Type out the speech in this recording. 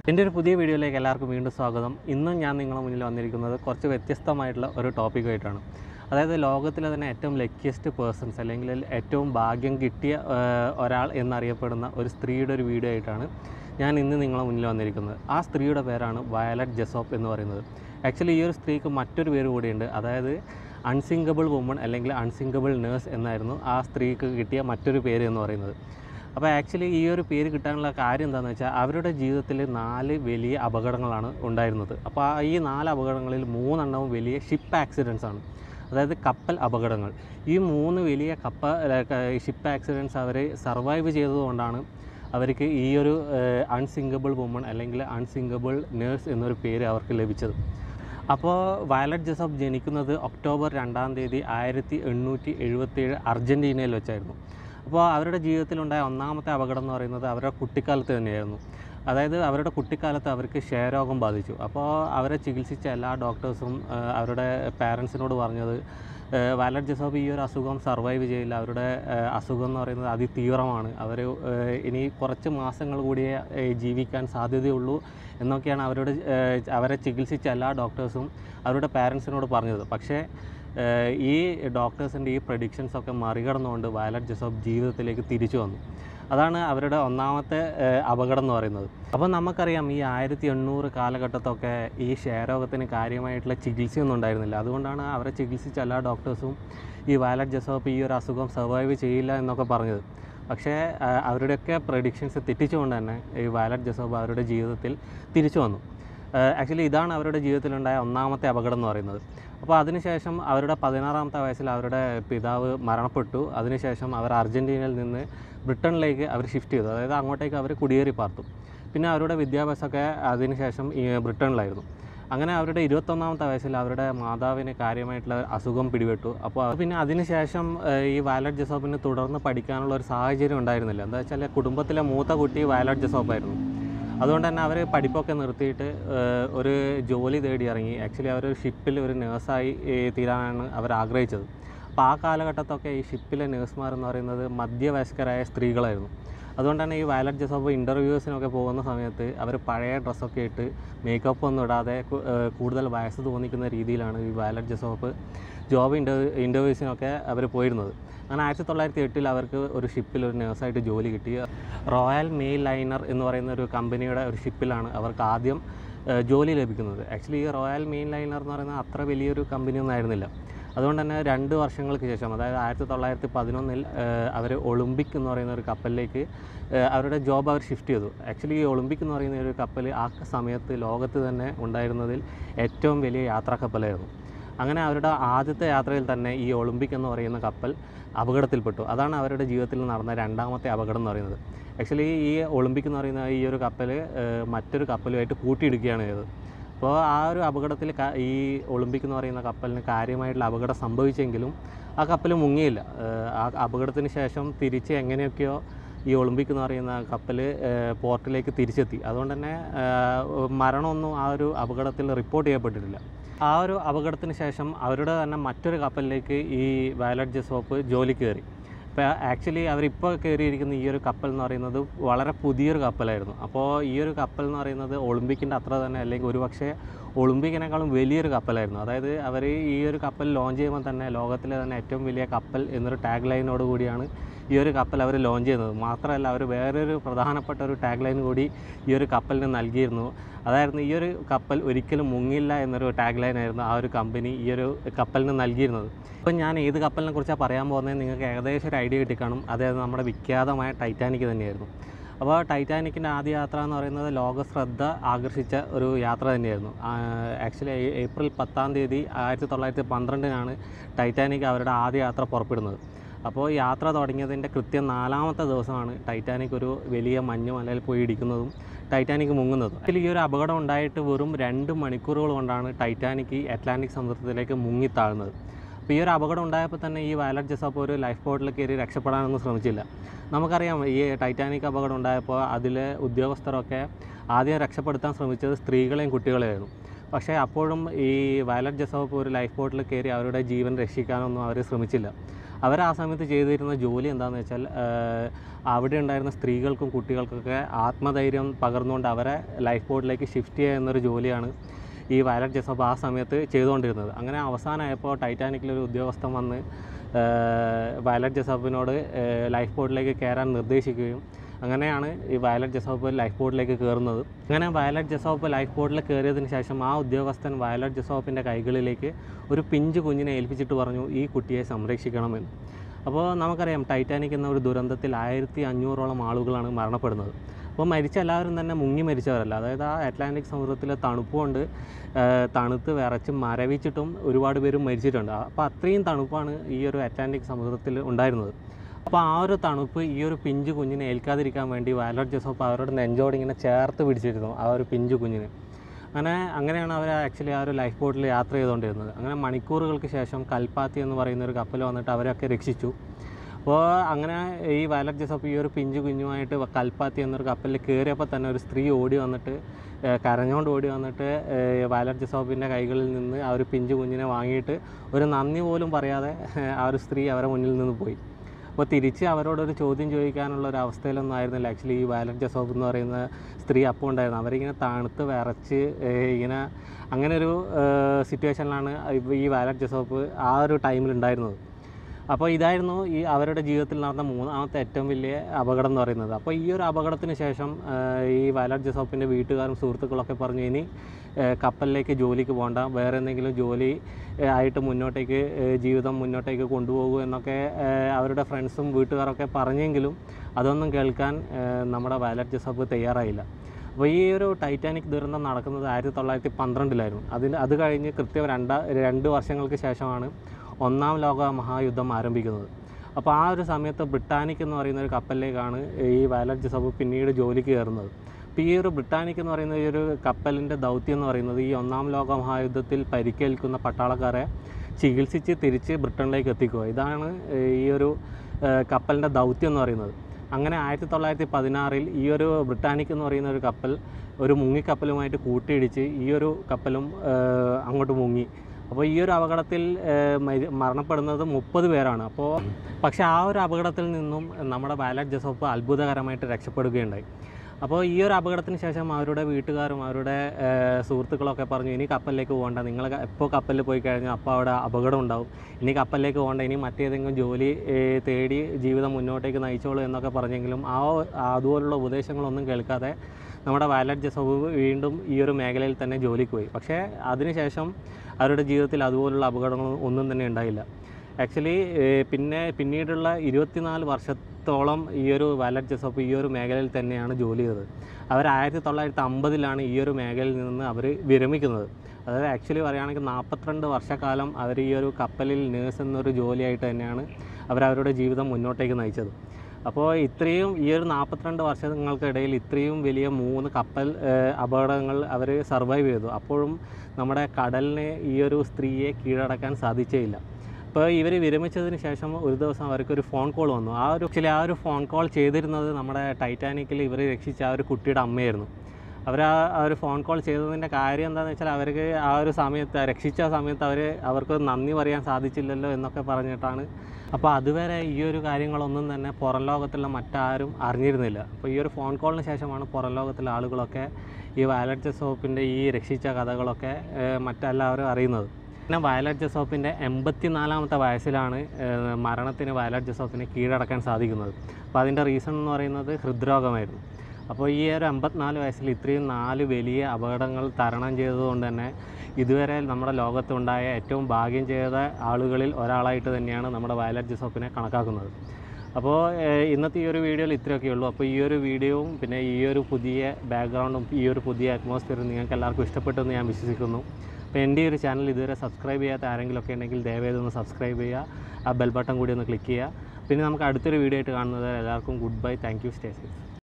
എൻ്റെ ഒരു പുതിയ വീഡിയോയിലേക്ക് എല്ലാവർക്കും വീണ്ടും സ്വാഗതം. ഇന്നും ഞാൻ നിങ്ങളുടെ മുന്നിൽ വന്നിരിക്കുന്നത് കുറച്ച് വ്യത്യസ്തമായിട്ടുള്ള ഒരു ടോപ്പിക്കുമായിട്ടാണ്. അതായത് ലോകത്തിലെ തന്നെ ഏറ്റവും ലക്കിയസ്റ്റ് പേഴ്സൺസ് അല്ലെങ്കിൽ ഏറ്റവും ഭാഗ്യം കിട്ടിയ ഒരാൾ എന്നറിയപ്പെടുന്ന ഒരു സ്ത്രീയുടെ ഒരു വീഡിയോ ആയിട്ടാണ് ഞാൻ ഇന്ന് നിങ്ങളുടെ മുന്നിൽ വന്നിരിക്കുന്നത്. ആ സ്ത്രീയുടെ പേരാണ് വയലറ്റ് ജെസോപ്പ് എന്ന് പറയുന്നത്. ആക്ച്വലി ഈ ഒരു സ്ത്രീക്ക് മറ്റൊരു പേര് കൂടിയുണ്ട്. അതായത് അൺസിങ്കബിൾ വുമൺ അല്ലെങ്കിൽ അൺസിങ്കബിൾ നേഴ്സ് എന്നായിരുന്നു ആ സ്ത്രീക്ക് കിട്ടിയ മറ്റൊരു പേര് എന്ന് പറയുന്നത്. അപ്പോൾ ആക്ച്വലി ഈ ഒരു പേര് കിട്ടാനുള്ള കാര്യം എന്താണെന്ന് വെച്ചാൽ അവരുടെ ജീവിതത്തിൽ 4 വലിയ അപകടങ്ങളാണ് ഉണ്ടായിരുന്നത്. അപ്പോൾ ഈ 4 അപകടങ്ങളിൽ 3 എണ്ണവും വലിയ ഷിപ്പ് ആക്സിഡൻസ് ആണ്, അതായത് കപ്പൽ അപകടങ്ങൾ. ഈ 3 വലിയ ഷിപ്പ് ആക്സിഡൻസ് അവർ സർവൈവ് ചെയ്തതുകൊണ്ടാണ് അവർക്ക് ഈ ഒരു അൺസിങ്കബിൾ വുമൺ അല്ലെങ്കിൽ അൺസിങ്കബിൾ നേഴ്സ് എന്നൊരു പേര് അവർക്ക് ലഭിച്ചത്. അപ്പോൾ വയലറ്റ് ജെസോപ്പ് ജനിക്കുന്നത് ഒക്ടോബർ 2-ാം തീയതി 1877 അർജൻറ്റീനയിൽ വെച്ചായിരുന്നു. അപ്പോൾ അവരുടെ ജീവിതത്തിലുണ്ടായ ഒന്നാമത്തെ അപകടം എന്ന് പറയുന്നത് അവരുടെ കുട്ടിക്കാലത്ത് തന്നെയായിരുന്നു. അതായത് അവരുടെ കുട്ടിക്കാലത്ത് അവർക്ക് ക്ഷയരോഗം ബാധിച്ചു. അപ്പോൾ അവരെ ചികിത്സിച്ച എല്ലാ ഡോക്ടേഴ്സും അവരുടെ പാരൻസിനോട് പറഞ്ഞത് വയലറ്റ് ജെസോപ്പ് ഈ ഒരു അസുഖം സർവൈവ് ചെയ്യില്ല, അവരുടെ അസുഖം എന്ന് പറയുന്നത് അതിതീവ്രമാണ്, അവർ ഇനി കുറച്ച് മാസങ്ങൾ കൂടിയേ ജീവിക്കാൻ സാധ്യതയുള്ളൂ എന്നൊക്കെയാണ് അവരെ ചികിത്സിച്ച എല്ലാ ഡോക്ടേഴ്സും അവരുടെ പാരൻസിനോട് പറഞ്ഞത്. പക്ഷേ ഈ ഡോക്ടേഴ്സിൻ്റെ ഈ പ്രഡിക്ഷൻസൊക്കെ മറികടന്നുകൊണ്ട് വയലറ്റ് ജെസോപ്പ് ജീവിതത്തിലേക്ക് തിരിച്ചു വന്നു. അതാണ് അവരുടെ ഒന്നാമത്തെ അപകടം എന്ന് പറയുന്നത്. അപ്പോൾ നമുക്കറിയാം ഈ 1800 കാലഘട്ടത്തൊക്കെ ഈ ക്ഷയരോഗത്തിന് കാര്യമായിട്ടുള്ള ചികിത്സയൊന്നും ഉണ്ടായിരുന്നില്ല. അതുകൊണ്ടാണ് അവരെ ചികിത്സിച്ച എല്ലാ ഡോക്ടേഴ്സും ഈ വയലറ്റ് ജെസോപ്പ് ഈ ഒരു അസുഖം സർവൈവ് ചെയ്യില്ല എന്നൊക്കെ പറഞ്ഞത്. പക്ഷേ അവരുടെയൊക്കെ പ്രഡിക്ഷൻസ് തെറ്റിച്ചുകൊണ്ട് തന്നെ ഈ വയലറ്റ് ജെസോപ്പ് അവരുടെ ജീവിതത്തിൽ തിരിച്ചു വന്നു. ആക്ച്വലി ഇതാണ് അവരുടെ ജീവിതത്തിലുണ്ടായ ഒന്നാമത്തെ അപകടം എന്ന് പറയുന്നത്. അപ്പോൾ അതിനുശേഷം അവരുടെ 16-ാമത്തെ വയസ്സിൽ അവരുടെ പിതാവ് മരണപ്പെട്ടു. അതിനുശേഷം അവർ അർജൻറ്റീനയിൽ നിന്ന് ബ്രിട്ടനിലേക്ക് അവർ ഷിഫ്റ്റ് ചെയ്തു, അതായത് അങ്ങോട്ടേക്ക് അവർ കുടിയേറി പാർത്തു. പിന്നെ അവരുടെ വിദ്യാഭ്യാസമൊക്കെ അതിനുശേഷം ബ്രിട്ടനിലായിരുന്നു. അങ്ങനെ അവരുടെ 21-ാമത്തെ വയസ്സിൽ അവരുടെ മാതാവിന് കാര്യമായിട്ടുള്ള അസുഖം പിടിപെട്ടു. അപ്പോൾ പിന്നെ അതിനുശേഷം ഈ വയലറ്റ് ജെസോപ്പിന് തുടർന്ന് പഠിക്കാനുള്ള ഒരു സാഹചര്യം ഉണ്ടായിരുന്നില്ല. എന്താ വെച്ചാൽ കുടുംബത്തിലെ മൂത്ത കുട്ടി വയലറ്റ് ജെസോപ്പായിരുന്നു. അതുകൊണ്ട് തന്നെ അവർ പഠിപ്പൊക്കെ നിർത്തിയിട്ട് ഒരു ജോലി തേടി ഇറങ്ങി. ആക്ച്വലി അവർ ഷിപ്പിൽ ഒരു നേഴ്സായി തീരാനാണ് അവർ ആഗ്രഹിച്ചത്. അപ്പോൾ ആ കാലഘട്ടത്തൊക്കെ ഈ ഷിപ്പിലെ നേഴ്സുമാരെന്ന് പറയുന്നത് മധ്യവയസ്കരായ സ്ത്രീകളായിരുന്നു. അതുകൊണ്ട് തന്നെ ഈ വയലറ്റ് ജെസോപ്പ് ഇൻ്റർവ്യൂസിനൊക്കെ പോകുന്ന സമയത്ത് അവർ പഴയ ഡ്രസ്സൊക്കെ ഇട്ട് മേക്കപ്പ് ഒന്നും ഇടാതെ കൂടുതൽ വയസ്സ് തോന്നിക്കുന്ന രീതിയിലാണ് ഈ വയലറ്റ് ജെസോപ്പ് ജോബ് ഇൻ്റർവ്യൂസിനൊക്കെ അവർ പോയിരുന്നത്. അങ്ങനെ 1908 അവർക്ക് ഒരു ഷിപ്പിൽ ഒരു നേഴ്സായിട്ട് ജോലി കിട്ടി. റോയൽ മെയിൽ ലൈനർ എന്ന് പറയുന്ന ഒരു കമ്പനിയുടെ ഒരു ഷിപ്പിലാണ് അവർക്ക് ആദ്യം ജോലി ലഭിക്കുന്നത്. ആക്ച്വലി ഈ റോയൽ മെയിൽ ലൈനർ എന്ന് പറയുന്നത് അത്ര വലിയൊരു കമ്പനിയൊന്നും ആയിരുന്നില്ല. അതുകൊണ്ട് തന്നെ 2 വർഷങ്ങൾക്ക് ശേഷം, അതായത് 1911 അവർ ഒളിമ്പിക് എന്ന് പറയുന്ന ഒരു കപ്പലിലേക്ക് അവരുടെ ജോബ് അവർ ഷിഫ്റ്റ് ചെയ്തു. ആക്ച്വലി ഈ ഒളിമ്പിക് എന്ന് പറയുന്ന ഒരു കപ്പൽ ആ സമയത്ത് ലോകത്ത് തന്നെ ഉണ്ടായിരുന്നതിൽ ഏറ്റവും വലിയ യാത്രാ കപ്പലായിരുന്നു. അങ്ങനെ അവരുടെ ആദ്യത്തെ യാത്രയിൽ തന്നെ ഈ ഒളിമ്പിക് എന്ന് പറയുന്ന കപ്പൽ അപകടത്തിൽപ്പെട്ടു. അതാണ് അവരുടെ ജീവിതത്തിൽ നടന്ന 2ാമത്തെ അപകടം എന്ന് പറയുന്നത്. ആക്ച്വലി ഈ ഒളിമ്പിക് എന്ന് പറയുന്ന ഈ ഒരു കപ്പൽ മറ്റൊരു കപ്പലുമായിട്ട് കൂട്ടിയിടിക്കുകയാണ് ചെയ്തത്. അപ്പോൾ ആ ഒരു അപകടത്തിൽ ഈ ഒളിമ്പിക് എന്ന് പറയുന്ന കപ്പലിന് കാര്യമായിട്ടുള്ള അപകടം സംഭവിച്ചെങ്കിലും ആ കപ്പൽ മുങ്ങിയില്ല. ആ അപകടത്തിന് ശേഷം തിരിച്ച് എങ്ങനെയൊക്കെയോ ഈ ഒളിമ്പിക് എന്ന് പറയുന്ന കപ്പൽ പോർട്ടിലേക്ക് തിരിച്ചെത്തി. അതുകൊണ്ട് തന്നെ മരണമൊന്നും ആ ഒരു അപകടത്തിൽ റിപ്പോർട്ട് ചെയ്യപ്പെട്ടിട്ടില്ല. ആ ഒരു അപകടത്തിന് ശേഷം അവരുടെ തന്നെ മറ്റൊരു കപ്പലിലേക്ക് ഈ വയലറ്റ് ജെസോപ്പ് ജോലി കയറി. അപ്പോൾ ആക്ച്വലി അവരിപ്പോൾ കയറിയിരിക്കുന്ന ഈ ഒരു കപ്പൽ എന്ന് പറയുന്നത് വളരെ പുതിയൊരു കപ്പലായിരുന്നു. അപ്പോൾ ഈ ഒരു കപ്പൽ എന്ന് പറയുന്നത് ഒളിമ്പിക്കിൻ്റെ അത്ര തന്നെ, അല്ലെങ്കിൽ ഒരുപക്ഷെ ഒളിമ്പിക്കിനേക്കാളും വലിയൊരു കപ്പലായിരുന്നു. അതായത് അവർ ഈ ഒരു കപ്പൽ ലോഞ്ച് ചെയ്യുമ്പോൾ തന്നെ ലോകത്തിലെ തന്നെ ഏറ്റവും വലിയ കപ്പൽ എന്നൊരു ടാഗ് ലൈനോട് കൂടിയാണ് ഈ ഒരു കപ്പൽ അവർ ലോഞ്ച് ചെയ്യുന്നത്. മാത്രമല്ല അവർ വേറൊരു പ്രധാനപ്പെട്ട ഒരു ടാഗ് ലൈൻ കൂടി ഈ ഒരു കപ്പലിന് നൽകിയിരുന്നു. അതായിരുന്നു ഈ ഒരു കപ്പൽ ഒരിക്കലും മുങ്ങില്ല എന്നൊരു ടാഗ് ലൈനായിരുന്നു ആ ഒരു കമ്പനി ഈ ഒരു കപ്പലിന് നൽകിയിരുന്നത്. അപ്പം ഞാൻ ഏത് കപ്പലിനെ കുറിച്ചാണ് പറയാൻ പോകുന്നത് നിങ്ങൾക്ക് ഏകദേശം ഒരു ഐഡിയ കിട്ടിക്കാണും. അതായത് നമ്മുടെ വിഖ്യാതമായ ടൈറ്റാനിക് തന്നെയായിരുന്നു. അപ്പോൾ ടൈറ്റാനിക്കിൻ്റെ ആദ്യ യാത്ര എന്ന് പറയുന്നത് ലോക ശ്രദ്ധ ആകർഷിച്ച ഒരു യാത്ര തന്നെയായിരുന്നു. ആക്ച്വലി ഏപ്രിൽ 10-ാം തീയതി 1912 ടൈറ്റാനിക് അവരുടെ ആദ്യ യാത്ര പുറപ്പെടുന്നത്. അപ്പോൾ യാത്ര തുടങ്ങിയതിൻ്റെ കൃത്യം 4-ാമത്തെ ദിവസമാണ് ടൈറ്റാനിക് ഒരു വലിയ മഞ്ഞുമലയിൽ പോയി ഇടിക്കുന്നതും ടൈറ്റാനിക് മുങ്ങുന്നതും. അതിൽ ഈ ഒരു അപകടം ഉണ്ടായിട്ട് വെറും 2 മണിക്കൂറുകൾ കൊണ്ടാണ് ടൈറ്റാനിക് അറ്റ്ലാന്റിക് സമുദ്രത്തിലേക്ക് മുങ്ങിത്താഴുന്നത്. അപ്പോൾ ഈ ഒരു അപകടം ഉണ്ടായപ്പോൾ തന്നെ ഈ വയലറ്റ് ജെസോപ്പ് ഒരു ലൈഫ് ബോട്ടിൽ കയറി രക്ഷപ്പെടാനൊന്നും ശ്രമിച്ചില്ല. നമുക്കറിയാം ഈ ടൈറ്റാനിക് അപകടം ഉണ്ടായപ്പോൾ അതിലെ ഉദ്യോഗസ്ഥരൊക്കെ ആദ്യം രക്ഷപ്പെടുത്താൻ ശ്രമിച്ചത് സ്ത്രീകളെയും കുട്ടികളെയായിരുന്നു. പക്ഷേ അപ്പോഴും ഈ വയലറ്റ് ജെസോപ്പ് ഒരു ലൈഫ് ബോട്ടിൽ കയറി അവരുടെ ജീവൻ രക്ഷിക്കാനൊന്നും അവർ ശ്രമിച്ചില്ല. അവർ ആ സമയത്ത് ചെയ്തിരുന്ന ജോലി എന്താണെന്ന് വെച്ചാൽ അവിടെ ഉണ്ടായിരുന്ന സ്ത്രീകൾക്കും കുട്ടികൾക്കൊക്കെ ആത്മധൈര്യം പകർന്നുകൊണ്ട് അവരെ ലൈഫ് ബോട്ടിലേക്ക് ഷിഫ്റ്റ് ചെയ്യുക എന്നൊരു ജോലിയാണ് ഈ വയലറ്റ് ജെസോപ്പ് ആ സമയത്ത് ചെയ്തുകൊണ്ടിരുന്നത്. അങ്ങനെ അവസാനമായപ്പോൾ ടൈറ്റാനിക്കിലൊരു ഉദ്യോഗസ്ഥൻ വന്ന് വയലറ്റ് ജെസോപ്പിനോട് ലൈഫ് ബോട്ടിലേക്ക് കയറാൻ നിർദ്ദേശിക്കുകയും അങ്ങനെയാണ് ഈ വയലറ്റ് ജെസോപ്പ് ലൈഫ് ബോട്ടിലേക്ക് കയറുന്നത്. അങ്ങനെ വയലറ്റ് ജെസോപ്പ് ലൈഫ് ബോട്ടിൽ കയറിയതിന് ശേഷം ആ ഉദ്യോഗസ്ഥൻ വയലറ്റ് ജെസോപ്പിൻ്റെ കൈകളിലേക്ക് ഒരു പിഞ്ചു കുഞ്ഞിനെ ഏൽപ്പിച്ചിട്ട് പറഞ്ഞു, ഈ കുട്ടിയെ സംരക്ഷിക്കണമെന്ന്. അപ്പോൾ നമുക്കറിയാം ടൈറ്റാനിക് എന്ന ഒരു ദുരന്തത്തിൽ 1500ഓളം ആളുകളാണ് മരണപ്പെടുന്നത്. അപ്പോൾ മരിച്ച എല്ലാവരും തന്നെ മുങ്ങി മരിച്ചവരല്ല. അതായത് ആ അറ്റ്ലാന്റിക് സമുദ്രത്തിലെ തണുപ്പ് കൊണ്ട് തണുത്ത് വിറച്ച് മരവിച്ചിട്ടും ഒരുപാട് പേരും മരിച്ചിട്ടുണ്ട്. അപ്പോൾ അത്രയും തണുപ്പാണ് ഈ ഒരു അറ്റ്ലാന്റിക് സമുദ്രത്തിൽ ഉണ്ടായിരുന്നത്. അപ്പോൾ ആ ഒരു തണുപ്പ് ഈ ഒരു പിഞ്ചു കുഞ്ഞിനെ ഏൽക്കാതിരിക്കാൻ വേണ്ടി വയലറ്റ് ജെസോപ്പ് അവരുടെ നെഞ്ചോട് ഇങ്ങനെ ചേർത്ത് പിടിച്ചിരുന്നു ആ ഒരു പിഞ്ചു കുഞ്ഞിനെ. അങ്ങനെയാണ് അവർ ആക്ച്വലി ആ ഒരു ലൈഫ് ബോട്ടിൽ യാത്ര ചെയ്തുകൊണ്ടിരുന്നത്. അങ്ങനെ മണിക്കൂറുകൾക്ക് ശേഷം കൽപ്പാത്തി എന്ന് പറയുന്ന ഒരു കപ്പൽ വന്നിട്ട് അവരൊക്കെ രക്ഷിച്ചു. അപ്പോൾ അങ്ങനെ ഈ വയലറ്റ് ജെസോപ്പ് ഈ ഒരു പിഞ്ചു കുഞ്ഞുമായിട്ട് കൽപ്പാത്തി എന്നൊരു കപ്പലിൽ കയറിയപ്പോൾ തന്നെ ഒരു സ്ത്രീ ഓടി വന്നിട്ട് കരഞ്ഞുകൊണ്ട് ഓടി വന്നിട്ട് വയലറ്റ് ജെസോപ്പിൻ്റെ കൈകളിൽ നിന്ന് ആ ഒരു പിഞ്ചു കുഞ്ഞിനെ വാങ്ങിയിട്ട് ഒരു നന്ദി പോലും പറയാതെ ആ ഒരു സ്ത്രീ അവരുടെ മുന്നിൽ നിന്ന് പോയി. അപ്പോൾ തിരിച്ച് അവരോടൊരു ചോദ്യം ചോദിക്കാനുള്ള ഒരു അവസ്ഥയിലൊന്നും ആയിരുന്നില്ല ആക്ച്വലി ഈ വയലറ്റ് ജെസോപ്പ് എന്ന് പറയുന്ന സ്ത്രീ അപ്പോൾ ഉണ്ടായിരുന്നു. അവരിങ്ങനെ തണുത്ത് വിറച്ച് ഇങ്ങനെ അങ്ങനെ ഒരു സിറ്റുവേഷനിലാണ് ഈ വയലറ്റ് ജെസോപ്പ് ആ ഒരു ടൈമിൽ ഉണ്ടായിരുന്നത്. അപ്പോൾ ഇതായിരുന്നു ഈ അവരുടെ ജീവിതത്തിൽ നടന്ന മൂന്നാമത്തെ ഏറ്റവും വലിയ അപകടം എന്ന് പറയുന്നത്. അപ്പോൾ ഈ ഒരു അപകടത്തിന് ശേഷം ഈ വയലറ്റ് ജെസോപ്പിൻ്റെ വീട്ടുകാരും സുഹൃത്തുക്കളൊക്കെ പറഞ്ഞു, ഇനി കപ്പലിലേക്ക് ജോലിക്ക് പോകണ്ട, വേറെ എന്തെങ്കിലും ജോലി ആയിട്ട് മുന്നോട്ടേക്ക് ജീവിതം മുന്നോട്ടേക്ക് കൊണ്ടുപോകൂ എന്നൊക്കെ അവരുടെ ഫ്രണ്ട്സും വീട്ടുകാരൊക്കെ പറഞ്ഞെങ്കിലും അതൊന്നും കേൾക്കാൻ നമ്മുടെ വയലറ്റ് ജെസോപ്പ് തയ്യാറായില്ല. അപ്പോൾ ഈ ഒരു ടൈറ്റാനിക് ദുരന്തം നടക്കുന്നത് 1912 അത് കഴിഞ്ഞ് കൃത്യം 2 വർഷങ്ങൾക്ക് ശേഷമാണ് ഒന്നാം ലോക മഹായുദ്ധം ആരംഭിക്കുന്നത്. അപ്പോൾ ആ ഒരു സമയത്ത് ബ്രിട്ടാനിക് എന്ന് പറയുന്ന ഒരു കപ്പലിലേക്കാണ് ഈ വയലറ്റ് ജെസോപ്പ് പിന്നീട് ജോലിക്ക് കയറുന്നത്. അപ്പോൾ ഈ ഒരു ബ്രിട്ടാനിക് എന്ന് പറയുന്ന ഈ ഒരു കപ്പലിൻ്റെ ദൗത്യം എന്ന് പറയുന്നത് ഈ ഒന്നാം ലോക മഹായുദ്ധത്തിൽ പരിക്കേൽക്കുന്ന പട്ടാളക്കാരെ ചികിത്സിച്ച് തിരിച്ച് ബ്രിട്ടനിലേക്ക് എത്തിക്കുക. ഇതാണ് ഈ ഒരു കപ്പലിൻ്റെ ദൗത്യം എന്ന് പറയുന്നത്. അങ്ങനെ 1916 ഈ ഒരു ബ്രിട്ടാനിക് എന്ന് പറയുന്ന ഒരു കപ്പൽ ഒരു മുങ്ങിക്കപ്പലുമായിട്ട് കൂട്ടിയിടിച്ച് ഈ ഒരു കപ്പലും അങ്ങോട്ട് മുങ്ങി. അപ്പോൾ ഈ ഒരു അപകടത്തിൽ മരണപ്പെടുന്നത് 30 പേരാണ്. പക്ഷേ ആ ഒരു അപകടത്തിൽ നിന്നും നമ്മുടെ വയലറ്റ് ജെസോപ്പ് അത്ഭുതകരമായിട്ട് രക്ഷപ്പെടുകയുണ്ടായി. അപ്പോൾ ഈ ഒരു അപകടത്തിന് ശേഷം അവരുടെ വീട്ടുകാരും അവരുടെ സുഹൃത്തുക്കളൊക്കെ പറഞ്ഞു, ഇനി കപ്പലിലേക്ക് പോകണ്ട, നിങ്ങൾ എപ്പോൾ കപ്പലിൽ പോയി കഴിഞ്ഞാൽ അപ്പോൾ അവിടെ അപകടം ഉണ്ടാവും, ഇനി കപ്പലിലേക്ക് പോകണ്ട, ഇനി മറ്റേതെങ്കിലും ജോലി തേടി ജീവിതം മുന്നോട്ടേക്ക് നയിച്ചോളൂ എന്നൊക്കെ പറഞ്ഞെങ്കിലും അതുപോലുള്ള ഉപദേശങ്ങളൊന്നും കേൾക്കാതെ നമ്മുടെ വയലറ്റ് ജെസോപ്പ് വീണ്ടും ഈ ഒരു മേഖലയിൽ തന്നെ ജോലിക്ക് പോയി. പക്ഷേ അതിനുശേഷം അവരുടെ ജീവിതത്തിൽ അതുപോലുള്ള അപകടങ്ങൾ ഒന്നും തന്നെ ഉണ്ടായില്ല. ആക്ച്വലി പിന്നീടുള്ള 24 വർഷത്തോളം ഈ ഒരു വയലറ്റ് ജെസോപ്പ് ഈ ഒരു മേഖലയിൽ തന്നെയാണ് ജോലി ചെയ്തത്. അവർ 1950 ഈ ഒരു മേഖലയിൽ നിന്ന് അവർ വിരമിക്കുന്നത്. അതായത് ആക്ച്വലി പറയുകയാണെങ്കിൽ 42 വർഷക്കാലം അവർ ഈ ഒരു കപ്പലിൽ നേഴ്സ് എന്നൊരു ജോലിയായിട്ട് തന്നെയാണ് അവരവരുടെ ജീവിതം മുന്നോട്ടേക്ക് നയിച്ചത്. അപ്പോൾ ഇത്രയും ഈ ഒരു 42 വർഷങ്ങൾക്കിടയിൽ ഇത്രയും വലിയ 3 കപ്പൽ അപകടങ്ങൾ അവർ സർവൈവ് ചെയ്തു. അപ്പോഴും നമ്മുടെ കടലിനെ ഈ ഒരു സ്ത്രീയെ കീഴടക്കാൻ സാധിച്ചേയില്ല. അപ്പോൾ ഇവർ വിരമിച്ചതിന് ശേഷം ഒരു ദിവസം അവർക്കൊരു ഫോൺ കോൾ വന്നു. ആ ഒരു ഫോൺ കോൾ ചെയ്തിരുന്നത് നമ്മുടെ ടൈറ്റാനിക്കിൽ ഇവർ രക്ഷിച്ച ആ ഒരു കുട്ടിയുടെ അമ്മയായിരുന്നു. അവർ ആ ഒരു ഫോൺ കോൾ ചെയ്തതിൻ്റെ കാര്യം എന്താണെന്ന് വെച്ചാൽ അവർക്ക് ആ ഒരു സമയത്ത് രക്ഷിച്ച സമയത്ത് അവർക്ക് നന്ദി പറയാൻ സാധിച്ചില്ലല്ലോ എന്നൊക്കെ പറഞ്ഞിട്ടാണ്. അപ്പോൾ അതുവരെ ഈ ഒരു കാര്യങ്ങളൊന്നും തന്നെ പുറം ലോകത്തുള്ള മറ്റാരും അറിഞ്ഞിരുന്നില്ല. അപ്പോൾ ഈ ഒരു ഫോൺ കോളിന് ശേഷമാണ് പുറം ലോകത്തുള്ള ആളുകളൊക്കെ ഈ വയലറ്റ് ജെസോപ്പിൻ്റെ ഈ രക്ഷിച്ച കഥകളൊക്കെ മറ്റെല്ലാവരും അറിയുന്നത്. പിന്നെ വയലറ്റ് ജെസോപ്പിൻ്റെ 84ാമത്തെ വയസ്സിലാണ് മരണത്തിന് വയലറ്റ് ജെസോപ്പിനെ കീഴടക്കാൻ സാധിക്കുന്നത്. അപ്പോൾ അതിൻ്റെ റീസൺ എന്ന് പറയുന്നത് ഹൃദ്രോഗമായിരുന്നു. അപ്പോൾ ഈ ഒരു 54 വയസ്സിൽ ഇത്രയും 4 വലിയ അപകടങ്ങൾ തരണം ചെയ്തതുകൊണ്ട് തന്നെ ഇതുവരെ നമ്മുടെ ലോകത്തുണ്ടായ ഏറ്റവും ഭാഗ്യം ചെയ്ത ആളുകളിൽ ഒരാളായിട്ട് തന്നെയാണ് നമ്മുടെ വയലറ്റ് ജെസോപ്പിനെ കണക്കാക്കുന്നത്. അപ്പോൾ ഇന്നത്തെ ഈ ഒരു വീഡിയോയിൽ ഇത്രയൊക്കെ ഉള്ളൂ. അപ്പോൾ ഈ ഒരു വീഡിയോയും പിന്നെ ഈ ഒരു പുതിയ ബാക്ക്ഗ്രൗണ്ടും ഈ ഒരു പുതിയ അറ്റ്മോസ്ഫിയറും നിങ്ങൾക്ക് എല്ലാവർക്കും ഇഷ്ടപ്പെട്ടെന്ന് ഞാൻ വിശ്വസിക്കുന്നു. അപ്പോൾ എൻ്റെ ഈ ഒരു ചാനൽ ഇതുവരെ സബ്സ്ക്രൈബ് ചെയ്യാത്ത ആരെങ്കിലുമൊക്കെ ഉണ്ടെങ്കിൽ ദയവായി സബ്സ്ക്രൈബ് ചെയ്യുക, ആ ബെൽ ബട്ടൺ കൂടി ഒന്ന് ക്ലിക്ക് ചെയ്യുക. പിന്നെ നമുക്ക് അടുത്തൊരു വീഡിയോ ആയിട്ട് കാണുന്നത് എല്ലാവർക്കും good bye, thank you, stay safe.